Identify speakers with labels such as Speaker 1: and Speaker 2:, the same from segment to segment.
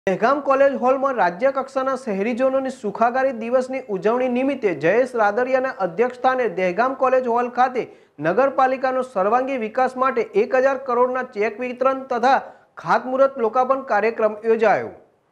Speaker 1: Dehgam college હોલમાં રાજ્ય કક્ષાના શહેરીજનોની સુખાકારી દિવસની ઉજવણી નિમિત્તે જયેશ રાદડિયાના અધ્યક્ષસ્થાને દહેગામ કોલેજ હોલ ખાતે નગરપાલિકાનો સર્વાંગી વિકાસ માટે 1000 કરોડના ચેક વિતરણ તથા ખાતમુહૂર્ત લોકાર્પણ કાર્યક્રમ યોજાયો।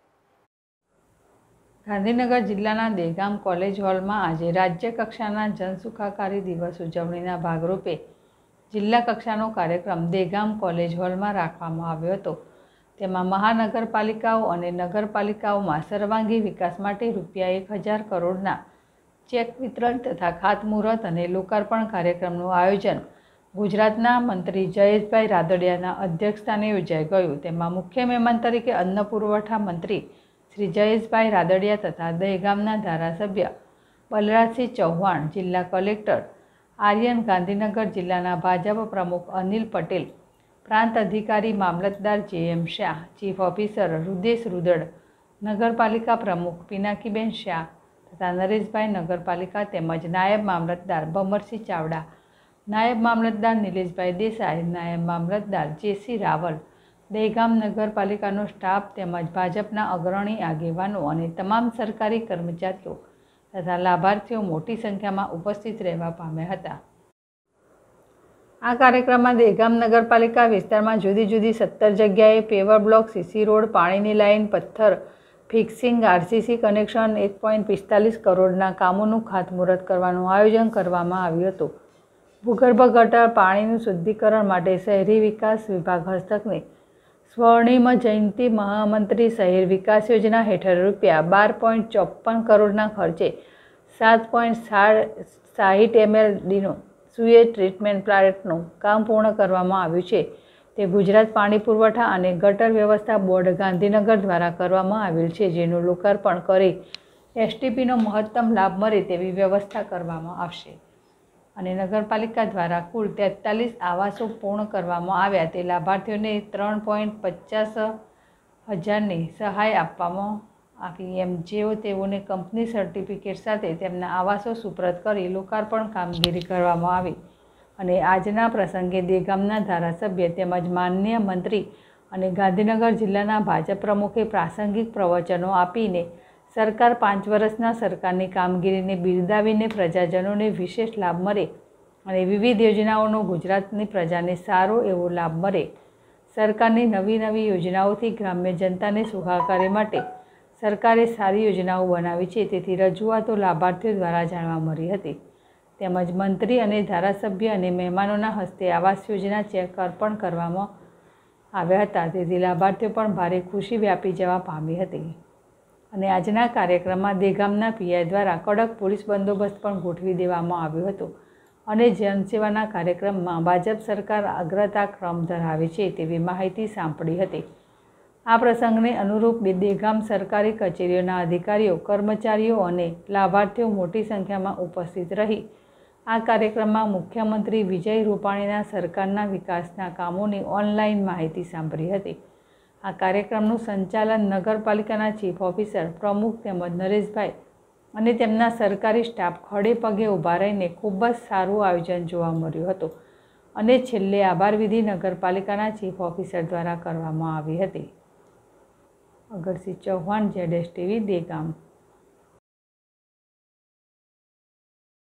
Speaker 2: ગાંધીનગર જિલ્લાના દહેગામ કોલેજ હોલમાં આજે રાજ્ય કક્ષાના જનસુખાકારી દિવસ ઉજવણીના ભાગરૂપે જિલ્લા કક્ષાનો કાર્યક્રમ દહેગામ કોલેજ હોલમાં રાખવામાં આવ્યો હતો। તેમાં મહાનગરપાલિકાઓ અને નગરપાલિકાઓમાં સર્વાંગી વિકાસ માટે ₹1000 કરોડના ચેક વિતરણ તથા ખાતમુહૂર્ત અને લોકાર્પણ કાર્યક્રમનું આયોજન ગુજરાતના મંત્રી જયેશભાઈ રાદડિયાના અધ્યક્ષસ્થાને યોજાઈ ગયું। તેમાં મુખ્ય મહેમાન તરીકે અન્ન પુરવઠા મંત્રી શ્રી જયેશભાઈ રાદડિયા તથા દહેગામના ધારાસભ્ય બલરાજસિંહ ચૌહાણ, જિલ્લા કલેક્ટર આર્યન, ગાંધીનગર જિલ્લાના ભાજપ પ્રમુખ અનિલ પટેલ, પ્રાંત અધિકારી મામલતદાર J M. Shah, chief officer Rudesh Rudad, નગરપાલિકા પ્રમુખ પિનાકીબેન શાહ તથા નરેશભાઈ નગરપાલિકા તેમજ નાયબ મામલતદાર ભમરસિંહ ચાવડા, નાયબ મામલતદાર નિલેશભાઈ દેસાઈ, નાયબ મામલતદાર જે.સી. રાવલ, દહેગામ નગરપાલિકાનો સ્ટાફ તેમજ ભાજપના અગ્રણી આગેવાનો અને તમામ સરકારી કર્મચારીઓ તથા લાભાર્થીઓ મોટી સંખ્યામાં ઉપસ્થિત રહેવા પામ્યા હતા। આ કાર્યક્રમમાં દહેગામ નગરપાલિકા વિસ્તારમાં જુદી જુદી 17 જગ્યાએ પેવર બ્લોક, સીસી રોડ, પાણીની લાઇન, પથ્થર ફિક્સિંગ, આરસીસી કનેક્શન 1.45 કરોડના કામોનું ખાતમુહૂર્ત કરવાનું આયોજન કરવામાં આવ્યું હતું। ભૂગર્ભ ગટર પાણીનું શુદ્ધિકરણ માટે શહેરી વિકાસ વિભાગ હસ્તકની સ્વર્ણિમ જયંતિ મહામંત્રી શહેર વિકાસ યોજના હેઠળ ₹12.54 કરોડના ખર્ચે 7.60 MLDનો સુએજ ટ્રીટમેન્ટ પ્લાન્ટનું કામ પૂર્ણ કરવામાં આવ્યું છે। તે ગુજરાત પાણી પુરવઠા અને ગટર વ્યવસ્થા બોર્ડ ગાંધીનગર દ્વારા કરવામાં આવેલ છે, જેનું લોકાર્પણ કરી એસટીપીનો મહત્તમ લાભ મળે તેવી વ્યવસ્થા કરવામાં આવશે અને નગરપાલિકા દ્વારા કુલ 43 આવાસો પૂર્ણ કરવામાં આવ્યા। તે લાભાર્થીઓને 3.50 હજારની સહાય આપવામાં આવી એમ જેઓ તેઓને કંપની સર્ટિફિકેટ સાથે તેમના આવાસો સુપ્રત કરી લોકાર્પણ કામગીરી કરવામાં આવી અને આજના પ્રસંગે દહેગામના ધારાસભ્ય તેમજ માનનીય મંત્રી અને ગાંધીનગર જિલ્લાના ભાજપ પ્રમુખે પ્રાસંગિક પ્રવચનો આપીને સરકાર 5 વર્ષના સરકારની કામગીરીને બિરદાવીને પ્રજાજનોને વિશેષ લાભ મળે અને વિવિધ યોજનાઓનો ગુજરાતની પ્રજાને સારો એવો લાભ મળે, સરકારની નવી યોજનાઓથી ગ્રામ્ય જનતાને સુખાકારી માટે સરકારે સારી યોજનાઓ બનાવી છે, તેથી રજૂઆતો લાભાર્થીઓ દ્વારા જાણવા મળી હતી। તેમજ મંત્રી અને ધારાસભ્ય અને મહેમાનોના હસ્તે આવાસ યોજના ચેક અર્પણ કરવામાં આવ્યા હતા, તેથી લાભાર્થીઓ પણ ભારે ખુશી વ્યાપી જવા પામી હતી અને આજના કાર્યક્રમમાં દહેગામના પીઆઈ દ્વારા કડક પોલીસ બંદોબસ્ત પણ ગોઠવી દેવામાં આવ્યો હતો અને જનસેવાના કાર્યક્રમમાં ભાજપ સરકાર અગ્રતા ક્રમ ધરાવે છે તેવી માહિતી સાંપડી હતી। આ પ્રસંગને અનુરૂપ દહેગામ સરકારી કચેરીઓના અધિકારીઓ, કર્મચારીઓ અને લાભાર્થીઓ મોટી સંખ્યામાં ઉપસ્થિત રહી આ કાર્યક્રમમાં મુખ્યમંત્રી વિજય રૂપાણીના સરકારના વિકાસના કામોની ઓનલાઈન માહિતી સાંભળી હતી। આ કાર્યક્રમનું સંચાલન નગરપાલિકાના ચીફ ઓફિસર પ્રમુખ તેમજ નરેશભાઈ અને તેમના સરકારી સ્ટાફ ખડે પગે ઊભા રહીને ખૂબ જ સારું આયોજન જોવા મળ્યું હતું અને છેલ્લે આભાર વિધિ નગરપાલિકાના ચીફ ઓફિસર દ્વારા કરવામાં આવી હતી। અગરસિંહ ચૌહાણ, ZSTV, દહેગામ।